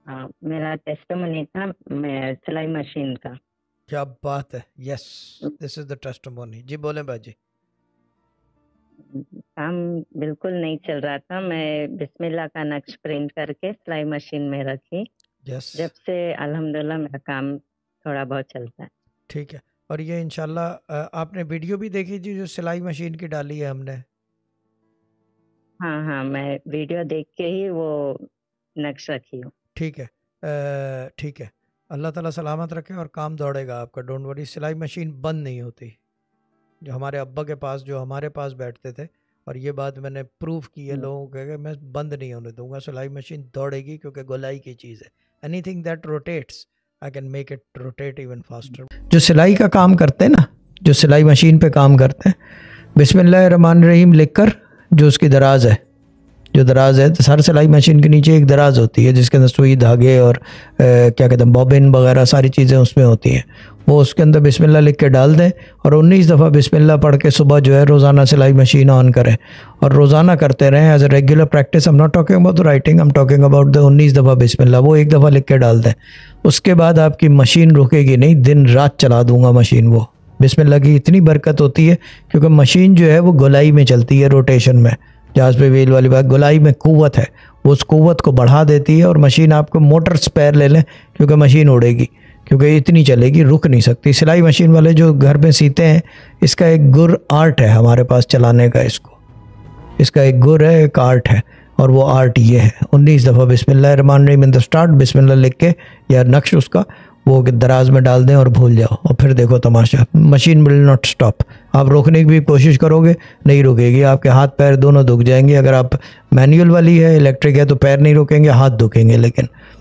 मेरा टेस्टिमोनी था मैं सिलाई मशीन का। क्या बात है, yes, this is the testimony. जी बोले बाजी। काम बिल्कुल नहीं चल रहा था, मैं बिस्मिल्लाह का नक्श प्रिंट करके सिलाई मशीन में रखी। यस, जब से अल्हम्दुलिल्लाह मेरा काम थोड़ा बहुत चलता है। ठीक है। और ये इंशाल्लाह आपने वीडियो भी देखी थी जो सिलाई मशीन की डाली है हमने? हाँ हाँ, मैं वीडियो देख के ही वो नक्श रखी हूँ। ठीक है, ठीक है। अल्लाह ताला सलामत रखे और काम दौड़ेगा आपका, डोंट वरी। सिलाई मशीन बंद नहीं होती। जो हमारे अब्बा के पास, जो हमारे पास बैठते थे, और ये बात मैंने प्रूव की है लोगों को कि मैं बंद नहीं होने दूंगा, सिलाई मशीन दौड़ेगी, क्योंकि गोलाई की चीज़ है। Anything that rotates I can make it rotate even faster. जो सिलाई का काम करते हैं ना, जो सिलाई मशीन पे काम करते हैं, बिस्मिल्लाह रहमान रहीम लिख कर, जो उसकी दराज है, जो दराज है, तो हर सिलाई मशीन के नीचे एक दराज होती है जिसके अंदर सुई, धागे और क्या कहते हैं, बॉबिन वगैरह सारी चीज़ें उसमें होती हैं। वो उसके अंदर बिस्मिल्लाह लिख के डाल दें और 19 दफ़ा बिस्मिल्लाह पढ़ के सुबह जो है रोज़ाना सिलाई मशीन ऑन करें और रोज़ाना करते रहें as a regular practice. I am not talking about the writing, I am talking about the 19 दफ़ा बिस्मिल्लाह। वो एक दफ़ा लिख के डाल दें, उसके बाद आपकी मशीन रुकेगी नहीं, दिन रात चला दूंगा मशीन। वो बिस्मिल्लाह की इतनी बरकत होती है क्योंकि मशीन जो है वो गोलाई में चलती है, रोटेशन में। जहाज पे व्हील वाली बात, गोलाई में कुव्वत है, वो उस कुव्वत को बढ़ा देती है और मशीन, आपको मोटर स्पेयर ले लें क्योंकि मशीन उड़ेगी, क्योंकि इतनी चलेगी, रुक नहीं सकती। सिलाई मशीन वाले जो घर में सीते हैं, इसका एक गुर आर्ट है हमारे पास चलाने का, इसका एक गुर है, एक आर्ट है, और वो आर्ट ये है 19 दफ़ा बिस्मिल्लाह रहमान रहीम इन द स्टार्ट, बिस्मिल्लाह लिख के या नक्श उसका वो दराज में डाल दें और भूल जाओ, और फिर देखो तमाशा, मशीन विल नॉट स्टॉप। आप रोकने की भी कोशिश करोगे, नहीं रुकेगी, आपके हाथ पैर दोनों दुख जाएंगे। अगर आप मैनुअल वाली है, इलेक्ट्रिक है, तो पैर नहीं रुकेंगे, हाथ दुखेंगे, लेकिन